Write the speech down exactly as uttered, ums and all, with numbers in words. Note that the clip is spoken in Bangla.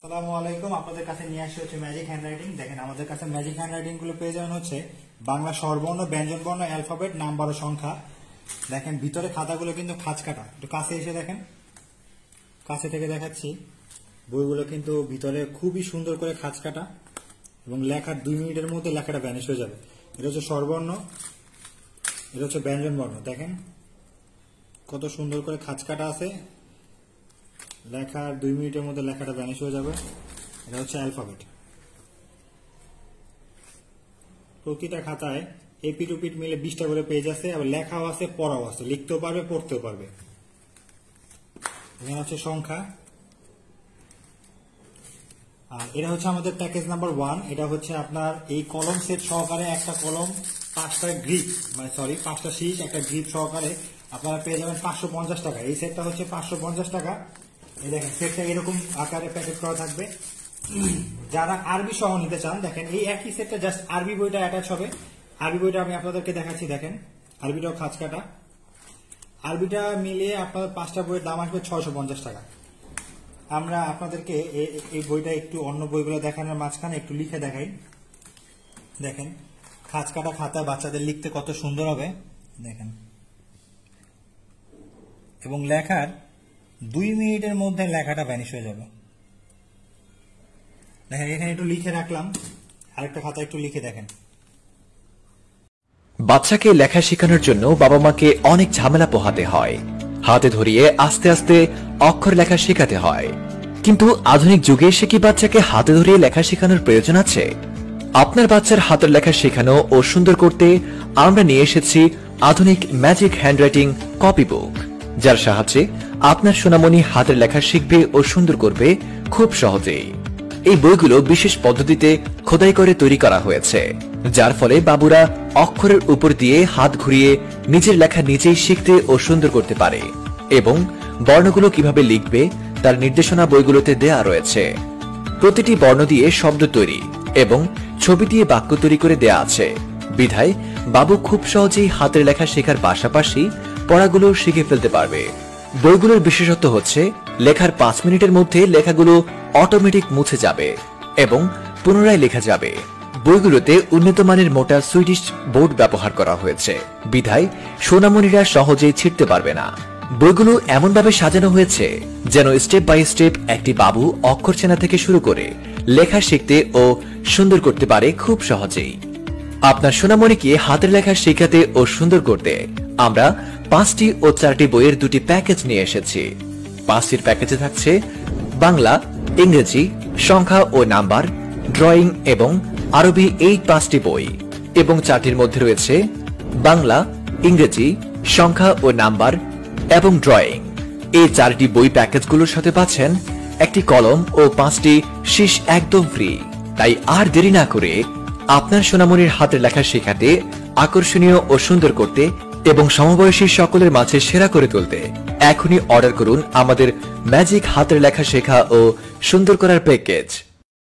আসসালামু আলাইকুম। আপনাদের কাছে নিয়ে আসা হচ্ছে ম্যাজিক হ্যান্ডরাইটিং। দেখেন আমাদের কাছে ম্যাজিক হ্যান্ডরাইটিং গুলো পেয়ে যাবেন হচ্ছে বাংলা স্বরবর্ণ, ব্যঞ্জন বর্ণ, অ্যালফাবেট, নাম্বার ও সংখ্যা। দেখেন ভিতরে খাতাগুলো কিন্তু খাঁজ কাটা। একটু কাছে এসে দেখেন, কাছে থেকে দেখাচ্ছি। বইগুলো কিন্তু ভিতরে খুবই সুন্দর করে খাঁজ কাটা এবং লেখার দুই মিনিটের মধ্যে লেখাটা ভ্যানিশ হয়ে যাবে। এটা হচ্ছে স্বরবর্ণ, এটা হচ্ছে ব্যঞ্জন বর্ণ। দেখেন কত সুন্দর করে খাঁজ কাটা আছে, লেখার দুই মিনিটের মধ্যে লেখাটা ভ্যানিশ হয়ে যাবে। এটা হচ্ছে অ্যালফাবেট। প্রতিটা খাতায় এপিট ওপিট মিলে বিশটা করে পেজ আছে, আবার লেখাও আছে, পড়াও আছে, লিখতেও পারবে, পড়তেও পারবে। এখানে হচ্ছে সংখ্যা। আর এটা হচ্ছে আমাদের প্যাকেজ নাম্বার ওয়ান। এটা হচ্ছে আপনার এই কলম সেট সহকারে একটা কলম, পাঁচটা গ্রিপ, মানে সরি পাঁচটা শীট, একটা গ্রিপ সহকারে আপনারা পেয়ে যাবেন পাঁচশো পঞ্চাশ টাকা। এই সেটটা হচ্ছে পাঁচশো পঞ্চাশ টাকা। এই দেখেন সেটটা এরকম আকারে প্যাকেট করা থাকবে। যারা আরবি সহ নিতে চান, দেখেন এই একই সেটটা জাস্ট আরবি বইটা অ্যাটাচ হবে। আরবি বইটা আমি আপনাদেরকে দেখাচ্ছি। দেখেন আরবিটাও খাঁজ কাটা। আরবিটা মিলিয়ে আপনাদের পাঁচটা বইয়ের দাম আসবে ছয়শো পঞ্চাশ টাকা। আমরা আপনাদেরকে এই বইটা একটু অন্য বইগুলো দেখানোর মাঝখানে একটু লিখে দেখাই। দেখেন খাঁজ কাটা খাতা, বাচ্চাদের লিখতে কত সুন্দর হবে দেখেন। এবং লেখার দুই মিনিটের মধ্যে লেখাটা ভ্যানিশ হয়ে যাবে। দেখেন এখানে একটু লিখে রাখলাম, আরেকটা খাতা একটু লিখে দেখেন। বাচ্চাকে লেখা শেখানোর জন্য বাবা মাকে অনেক ঝামেলা পোহাতে হয়, হাতে ধরিয়ে আস্তে আস্তে অক্ষর লেখা শেখাতে হয়। কিন্তু আধুনিক যুগে এসে কি বাচ্চাকে হাতে ধরিয়ে লেখা শেখানোর প্রয়োজন আছে? আপনার বাচ্চার হাতের লেখা শেখানো ও সুন্দর করতে আমরা নিয়ে এসেছি আধুনিক ম্যাজিক হ্যান্ডরাইটিং কপি বুক, যার সাহায্যে আপনার সোনামণি হাতের লেখা শিখবে ও সুন্দর করবে খুব সহজেই। এই বইগুলো বিশেষ পদ্ধতিতে খোদাই করে তৈরি করা হয়েছে, যার ফলে বাবুরা অক্ষরের উপর দিয়ে হাত ঘুরিয়ে নিজের লেখা নিজেই শিখতে ও সুন্দর করতে পারে। এবং বর্ণগুলো কিভাবে লিখবে তার নির্দেশনা বইগুলোতে দেয়া রয়েছে। প্রতিটি বর্ণ দিয়ে শব্দ তৈরি এবং ছবি দিয়ে বাক্য তৈরি করে দেয়া আছে, বিধায় বাবু খুব সহজেই হাতের লেখা শেখার পাশাপাশি পড়াগুলো শিখে ফেলতে পারবে। বইগুলোর বিশেষত্ব হচ্ছে লেখার পাঁচ মিনিটের মধ্যে লেখাগুলো অটোমেটিক মুছে যাবে এবং পুনরায় লেখা যাবে। বইগুলোতে উন্নত মানের মোটা সুইডিশ বোর্ড ব্যবহার করা হয়েছে, বিধায় সোনামণিরা সহজেই ছিঁড়তে পারবে না। বইগুলো এমনভাবে সাজানো হয়েছে যেন স্টেপ বাই স্টেপ একটি বাবু অক্ষর চেনা থেকে শুরু করে লেখা শিখতে ও সুন্দর করতে পারে খুব সহজেই। আপনার সোনামণিকে হাতের লেখা শেখাতে ও সুন্দর করতে আমরা পাঁচটি ও চারটি বইয়ের দুটি প্যাকেজ নিয়ে এসেছি। পাঁচটির প্যাকেজে থাকছে বাংলা, ইংরেজি, সংখ্যা ও নাম্বার, ড্রয়িং এবং আরবি, এই পাঁচটি বই। এবং চারটির মধ্যে রয়েছে বাংলা, ইংরেজি, সংখ্যা ও নাম্বার এবং ড্রয়িং। এই চারটি বই প্যাকেজগুলোর সাথে পাচ্ছেন একটি কলম ও পাঁচটি শীষ একদম ফ্রি। তাই আর দেরি না করে আপনার সোনামণির হাতের লেখা শেখাতে, আকর্ষণীয় ও সুন্দর করতে এবং সমবয়সী সকলের মাঝে সেরা করে তুলতে এখনই অর্ডার করুন আমাদের ম্যাজিক হাতের লেখা শেখা ও সুন্দর করার প্যাকেজ।